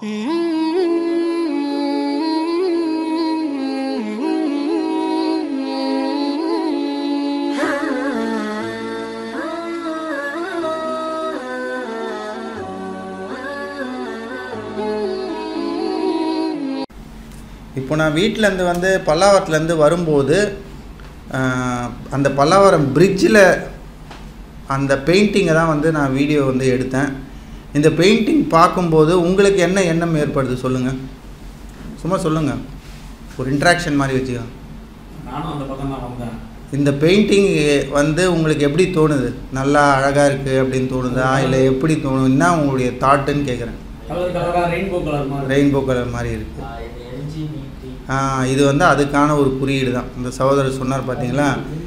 இப்போ நான் வீட்டிலேருந்து வந்து பல்லாவரத்துலேருந்து வரும்போது அந்த பல்லாவரம் பிரிட்ஜில் அந்த பெயிண்டிங்கை தான் வந்து நான் வீடியோ வந்து எடுத்தேன். இந்த பெயிண்டிங் பார்க்கும்போது உங்களுக்கு என்ன எண்ணம் ஏற்படுது சொல்லுங்கள், சும்மா சொல்லுங்கள், ஒரு இன்ட்ராக்ஷன் மாதிரி வச்சுக்கோ. நானும் அந்த பக்கம் தான் வந்தேன். இந்த பெயிண்டிங் வந்து உங்களுக்கு எப்படி தோணுது? நல்லா அழகாக இருக்குது அப்படின்னு தோணுதா, இல்லை எப்படி தோணுதுன்னா உங்களுடைய தாட்டுன்னு கேட்குறேன். ரெயின்போ கலர் மாதிரி இருக்குது. இது வந்து அதுக்கான ஒரு குறியீடு தான். இந்த சகோதரர் சொன்னார் பார்த்தீங்களா,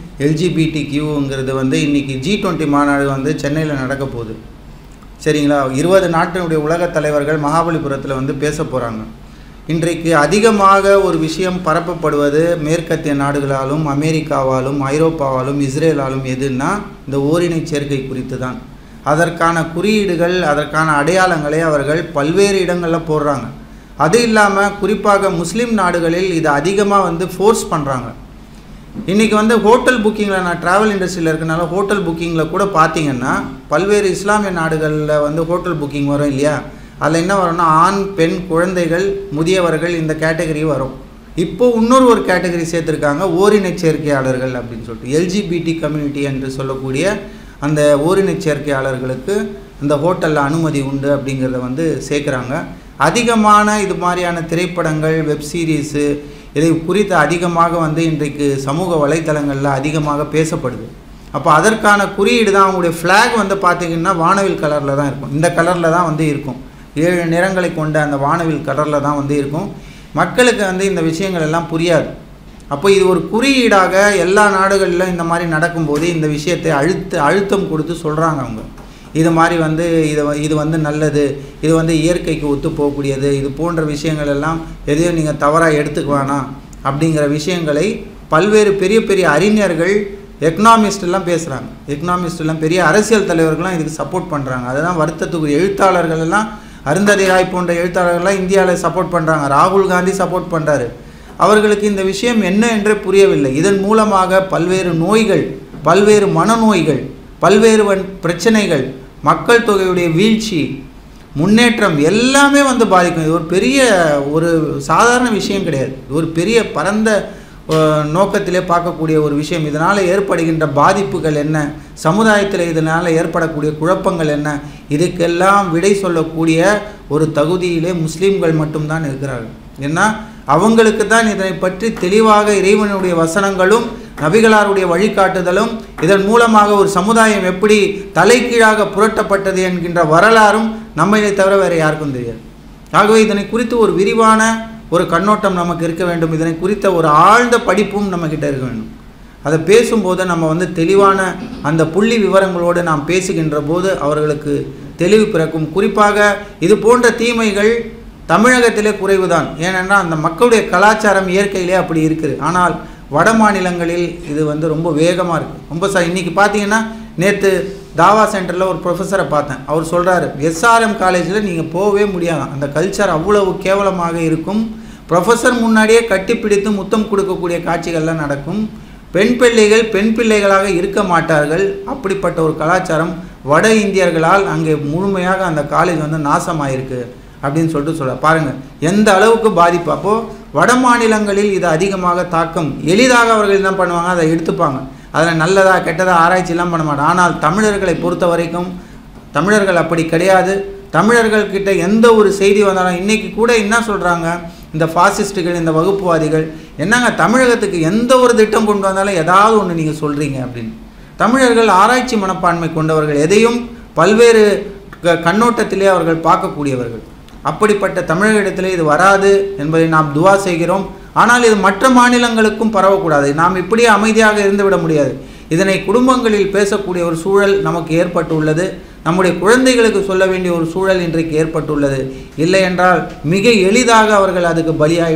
LGBTQங்கிறது வந்து இன்றைக்கி G20 மாநாடு வந்து சென்னையில் நடக்க போகுது, சரிங்களா? 20 நாட்டினுடைய உலகத் தலைவர்கள் மகாபலிபுரத்தில் வந்து பேச போகிறாங்க. இன்றைக்கு அதிகமாக ஒரு விஷயம் பரப்பப்படுவது மேற்கத்திய நாடுகளாலும் அமெரிக்காவாலும் ஐரோப்பாவாலும் இஸ்ரேலாலும் எதுன்னா இந்த ஓரினை சேர்க்கை குறித்து தான். அதற்கான குறியீடுகள் அதற்கான அடையாளங்களை அவர்கள் பல்வேறு இடங்களில் போடுறாங்க. அது இல்லாமல் குறிப்பாக முஸ்லீம் நாடுகளில் இதை அதிகமாக வந்து ஃபோர்ஸ் பண்ணுறாங்க. இன்றைக்கி வந்து ஹோட்டல் புக்கிங்கில், நான் ட்ராவல் இண்டஸ்ட்ரியில் இருக்கனால ஹோட்டல் புக்கிங்கில் கூட பார்த்திங்கன்னா பல்வேறு இஸ்லாமிய நாடுகளில் வந்து ஹோட்டல் புக்கிங் வரும் இல்லையா, அதில் என்ன வரும்னா ஆண் பெண் குழந்தைகள் முதியவர்கள் இந்த கேட்டகரி வரும். இப்போது இன்னொரு கேட்டகரி சேர்த்துருக்காங்க, ஓரினை சேர்க்கையாளர்கள் அப்படின்னு சொல்லிட்டு. LGBT கம்யூனிட்டி என்று சொல்லக்கூடிய அந்த ஓரினை சேர்க்கையாளர்களுக்கு அந்த ஹோட்டலில் அனுமதி உண்டு அப்படிங்கிறத வந்து சேர்க்குறாங்க. அதிகமான இது மாதிரியான திரைப்படங்கள், வெப் சீரீஸு இதை குறித்து அதிகமாக வந்து இன்றைக்கு சமூக வலைத்தளங்களில் அதிகமாக பேசப்படுது. அப்போ அதற்கான குறியீடு தான் அவங்களுடைய ஃப்ளாக் வந்து பார்த்திங்கன்னா வானவில் கலரில் தான் இருக்கும். இந்த கலரில் தான் வந்து இருக்கும், 7 நிறங்களை கொண்ட அந்த வானவில் கலரில் தான் வந்து இருக்கும். மக்களுக்கு வந்து இந்த விஷயங்கள் எல்லாம் புரியாது. அப்போ இது ஒரு குறியீடாக எல்லா நாடுகளிலும் இந்த மாதிரி நடக்கும்போது இந்த விஷயத்தை அழுத்தம் கொடுத்து சொல்கிறாங்க அவங்க. இது மாதிரி வந்து இது வந்து நல்லது, இது வந்து இயற்கைக்கு ஒத்து போகக்கூடியது, இது போன்ற விஷயங்கள் எல்லாம் எதையும் நீங்கள் தவறாக எடுத்துக்க வேணாம் அப்படிங்கிற விஷயங்களை பல்வேறு பெரிய பெரிய அறிஞர்கள், எக்கனாமிஸ்டெல்லாம் பேசுகிறாங்க. எக்கனாமிஸ்டெல்லாம் பெரிய அரசியல் தலைவர்கள்லாம் இதுக்கு சப்போர்ட் பண்ணுறாங்க. அதுதான் வருத்தத்துக்குரிய. எழுத்தாளர்கள் எல்லாம், அருந்ததி ராய் போன்ற எழுத்தாளர்கள்லாம் இந்தியாவில் சப்போர்ட் பண்ணுறாங்க. ராகுல் காந்தி சப்போர்ட் பண்ணுறாரு. அவர்களுக்கு இந்த விஷயம் என்ன என்றே புரியவில்லை. இதன் மூலமாக பல்வேறு நோய்கள், பல்வேறு மனநோய்கள், பல்வேறு பிரச்சனைகள், மக்கள் தொகையுடைய வீழ்ச்சி, முன்னேற்றம் எல்லாமே வந்து பாதிக்கும். இது ஒரு பெரிய ஒரு சாதாரண விஷயம் கிடையாது. ஒரு பெரிய பரந்த நோக்கத்திலே பார்க்கக்கூடிய ஒரு விஷயம். இதனால் ஏற்படுகின்ற பாதிப்புகள் என்ன, சமுதாயத்தில் இதனால் ஏற்படக்கூடிய குழப்பங்கள் என்ன, இதுக்கெல்லாம் விடை சொல்லக்கூடிய ஒரு தகுதியிலே முஸ்லீம்கள் மட்டும்தான் இருக்கிறார்கள். ஏன்னா அவங்களுக்கு தான் இதனை பற்றி தெளிவாக இறைவனுடைய வசனங்களும் நபிகளாருடைய வழிகாட்டுதலும், இதன் மூலமாக ஒரு சமுதாயம் எப்படி தலைகீழாக புரட்டப்பட்டது என்கின்ற வரலாறும் நம்மளை தவிர வேறு யாருக்கும் தெரியாது. ஆகவே இதனை குறித்து ஒரு விரிவான ஒரு கண்ணோட்டம் நமக்கு இருக்க வேண்டும். இதனை குறித்த ஒரு ஆழ்ந்த படிப்பும் நம்மக்கிட்ட இருக்க வேண்டும். அதை பேசும்போது நம்ம வந்து தெளிவான அந்த புள்ளி விவரங்களோடு நாம் பேசுகின்ற போது அவர்களுக்கு தெளிவு பிறக்கும். குறிப்பாக இது போன்ற தீமைகள் தமிழகத்திலே குறைவுதான். ஏனென்றால் அந்த மக்களுடைய கலாச்சாரம் இயற்கையிலே அப்படி இருக்குது. ஆனால் வட மாநிலங்களில் இது வந்து ரொம்ப வேகமாக இருக்குது. ரொம்ப இன்றைக்கி பார்த்தீங்கன்னா, நேற்று தாவா சென்டரில் ஒரு ப்ரொஃபஸரை பார்த்தேன். அவர் சொல்கிறாரு, SRM காலேஜில் நீங்கள் போகவே முடியாது, அந்த கல்ச்சர் அவ்வளவு கேவலமாக இருக்கும். ப்ரொஃபஸர் முன்னாடியே கட்டிப்பிடித்து முத்தம் கொடுக்கக்கூடிய காட்சிகள்லாம் நடக்கும். பெண் பிள்ளைகளாக இருக்க மாட்டார்கள். அப்படிப்பட்ட ஒரு கலாச்சாரம் வட இந்தியர்களால் அங்கே முழுமையாக அந்த காலேஜ் வந்து நாசமாயிருக்கு அப்படின்னு சொல்லிட்டு சொல்ல பாருங்கள் எந்த அளவுக்கு பாதிப்பு. அப்போது வட மாநிலங்களில் இது அதிகமாக தாக்கம், எளிதாக அவர்கள் என்ன பண்ணுவாங்க, அதை எடுத்துப்பாங்க. அதில் நல்லதா கெட்டதா ஆராய்ச்சிலாம் பண்ண மாட்டாங்க. ஆனால் தமிழர்களை பொறுத்த வரைக்கும் தமிழர்கள் அப்படி கிடையாது. தமிழர்கள்கிட்ட எந்த ஒரு செய்தி வந்தாலும் இன்றைக்கி கூட என்ன சொல்கிறாங்க, இந்த ஃபாசிஸ்ட்டுகள், இந்த வகுப்புவாதிகள், என்னங்க தமிழகத்துக்கு எந்த ஒரு திட்டம் கொண்டு வந்தாலும் ஏதாவது ஒன்று நீங்கள் சொல்கிறீங்க அப்படின்னு. தமிழர்கள் ஆராய்ச்சி மனப்பான்மை கொண்டவர்கள், எதையும் பல்வேறு கண்ணோட்டத்திலே அவர்கள் பார்க்கக்கூடியவர்கள். அப்படிப்பட்ட தமிழகத்திலே இது வராது என்பதை நாம் துவா செய்கிறோம். ஆனால் இது மற்ற மாநிலங்களுக்கும் பரவக்கூடாது. நாம் இப்படியே அமைதியாக இருந்துவிட முடியாது. இதனை குடும்பங்களில் பேசக்கூடிய ஒரு சூழல் நமக்கு ஏற்பட்டுள்ளது. நம்முடைய குழந்தைகளுக்கு சொல்ல வேண்டிய ஒரு சூழல் இன்றைக்கு ஏற்பட்டுள்ளது. இல்லை என்றால் மிக எளிதாக அவர்கள் அதுக்கு பலியாகிடுவாங்க.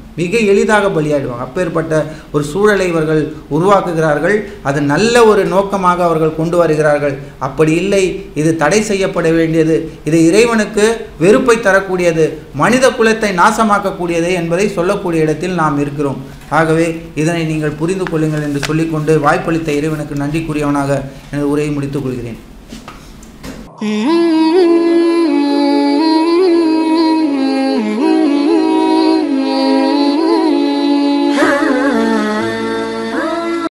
மிக எளிதாக பலியாயிடுவாங்க. அப்பேற்பட்ட ஒரு சூழலை இவர்கள் உருவாக்குகிறார்கள். அது நல்ல ஒரு நோக்கமாக அவர்கள் கொண்டு வருகிறார்கள். அப்படி இல்லை, இது தடை செய்யப்பட வேண்டியது, இது இறைவனுக்கு வெறுப்பை தரக்கூடியது, மனித குலத்தை நாசமாக்கக்கூடியது என்பதை சொல்லக்கூடிய இடத்தில் நாம் இருக்கிறோம். ஆகவே இதனை நீங்கள் புரிந்து கொள்ளுங்கள் என்று சொல்லிக்கொண்டு வாய்ப்பளித்த இறைவனுக்கு நன்றி கூறியவனாக எனது உரையை முடித்துக் கொள்கிறேன்.